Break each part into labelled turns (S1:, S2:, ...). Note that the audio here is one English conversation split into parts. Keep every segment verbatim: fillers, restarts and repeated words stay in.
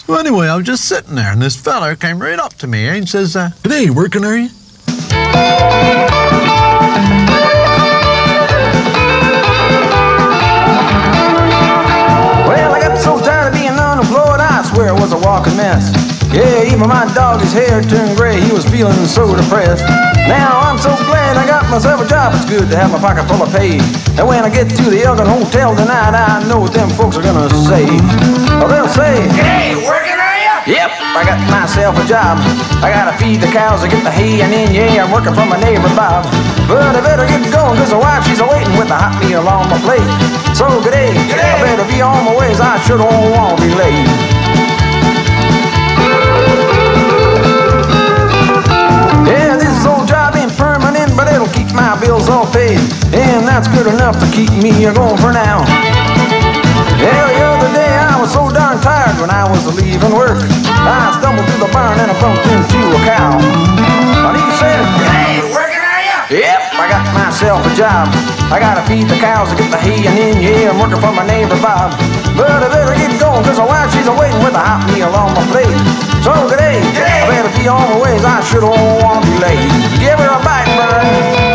S1: Well, anyway, I was just sitting there, and this feller came right up to me and says, uh, "G'day, working, are you?"
S2: Well, I got so tired of being unemployed, I swear it was a walking mess. Yeah, even my dog, his hair turned gray, he was feeling so depressed. Now I'm so glad I got myself a job, it's good to have my pocket full of pay. And when I get to the Elgin Hotel tonight, I know what them folks are gonna say. Well, they'll say, "Hey, working, are you?" Yep, I got myself a job. I gotta feed the cows, I get the hay, and then, yeah, I'm working for my neighbor Bob. But I better get going, cause the wife, she's a-waiting with the hot meal on my plate. So, g'day, I better be on my ways, I sure don't wanna be late. Yeah, this old job ain't permanent, but it'll keep my bills all paid. And that's good enough to keep me going for now. Yeah, the other day I was so darn tired when I was leaving work. I stumbled through the barn and I bumped into a cow. And he said, "Hey, working, are you?" Yep, I got myself a job. I gotta feed the cows, I get the hay, and then, yeah, I'm working for my neighbor Bob. But I better get going, cause my wife, she's a-waiting with a hot meal on my plate. So, g'day, I better be on my ways, I sure don't want to be late. Give her a bite, bird.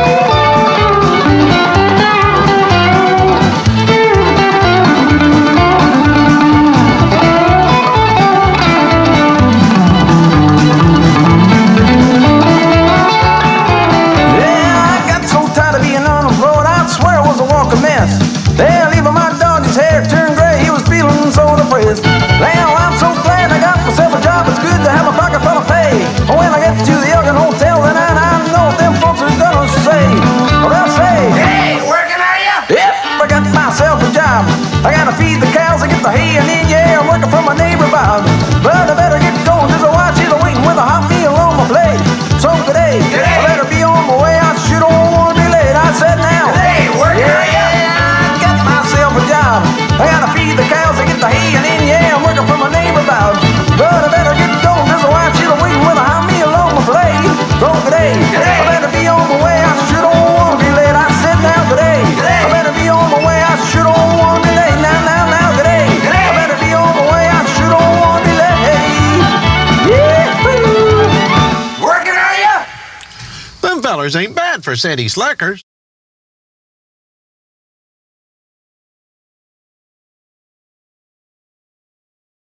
S2: Hell, even my dog, his hair turned gray, he was feeling so depressed. Now I'm so glad I got myself a job, it's good to have a pocket full of pay. When I get to the Elgin Hotel tonight, I know what them folks are gonna say. Well, they'll say, "Hey, working, are you?" Yep, I got myself a job. I gotta feed the cows, I get the hay, and then, yeah, I'm working for my neighbor Bob. But I better get going, cause the wife, she's waiting with a hot meal on my plate. So today, I better be on my way, I sure don't wanna be late. I said now, "Hey, working, are you?" I gotta feed the cows, I get the hay, and then, yeah, I'm working for my neighbor Bob. But I better get going, cause the wife, she's waiting with a hot meal on my plate. So today, I better be on my way, I sure don't wanna be late. I said now today, I better be on my way, I sure don't wanna be late. Now, now, now, today, I better be on my way, I sure don't wanna be late. Yeah,
S1: Them fellers ain't bad for city slickers.